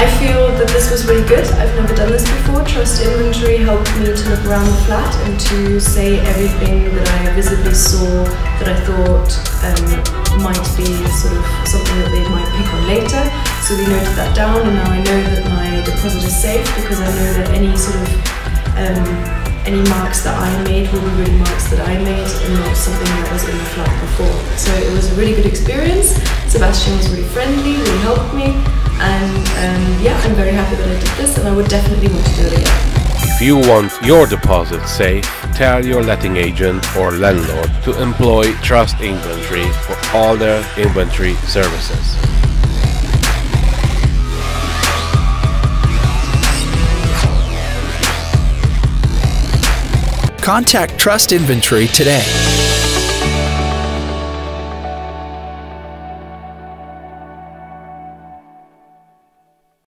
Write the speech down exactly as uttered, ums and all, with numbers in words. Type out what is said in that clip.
I feel that this was really good. I've never done this before. Trust inventory helped me to look around the flat and to say everything that I visibly saw that I thought um, might be sort of something that they might pick on later. So we noted that down, and now I know that my deposit is safe because I know that any sort of um, any marks that I made will be really marks that I made and not something that was in the flat before. So it was a really good experience. Sebastian was really friendly, really helped me, and um, yeah, I'm very happy that I did this, and I would definitely want to do it again. If you want your deposit safe, tell your letting agent or landlord to employ Trust Inventory for all their inventory services. Contact Trust Inventory today.